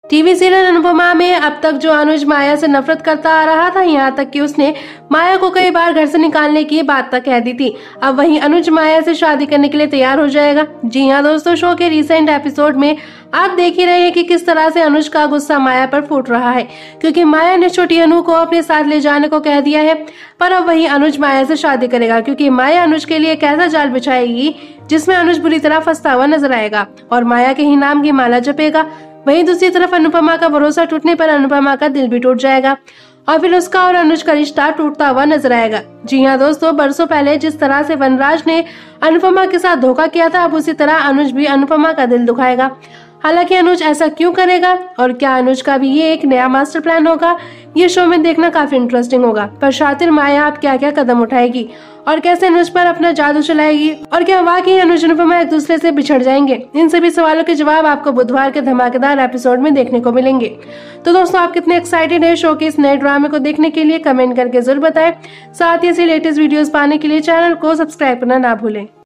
TV serial Anupama में अब तक जो अनुज माया से नफरत करता आ रहा था, यहाँ तक कि उसने माया को कई बार घर से निकालने की बात तक कह दी थी। अब वही अनुज माया से शादी करने के लिए तैयार हो जाएगा। जी हाँ दोस्तों, शो के रिसेंट एपिसोड में आप देख ही रहे हैं कि किस तरह से अनुज का गुस्सा माया पर फूट रहा है, क्योंकि माया ने छोटी अनु को अपने साथ ले जाने को कह दिया है। पर अब वही अनुज माया से शादी करेगा, क्योंकि माया अनुज के लिए एक ऐसा जाल बिछाएगी जिसमें अनुज बुरी तरह फंसता हुआ नजर आएगा और माया के ही नाम की माला जपेगा। वहीं दूसरी तरफ अनुपमा का भरोसा टूटने पर अनुपमा का दिल भी टूट जाएगा और फिर उसका और अनुज का रिश्ता टूटता हुआ नजर आएगा। जी हाँ दोस्तों, बरसों पहले जिस तरह से वनराज ने अनुपमा के साथ धोखा किया था, अब उसी तरह अनुज भी अनुपमा का दिल दुखाएगा। हालांकि अनुज ऐसा क्यों करेगा और क्या अनुज का भी ये एक नया मास्टर प्लान होगा, ये शो में देखना काफी इंटरेस्टिंग होगा। पर शातिर माया अब क्या क्या कदम उठाएगी और कैसे अनुज पर अपना जादू चलाएगी, और क्या वाकई अनुज अनुपमा एक दूसरे से बिछड़ जाएंगे, इन सभी सवालों के जवाब आपको बुधवार के धमाकेदार एपिसोड में देखने को मिलेंगे। तो दोस्तों, आप कितने एक्साइटेड है शो के इस नए ड्रामे को देखने के लिए, कमेंट करके जरूर बताएं। साथ ही ऐसी लेटेस्ट वीडियोस पाने के लिए चैनल को सब्सक्राइब करना ना भूलें।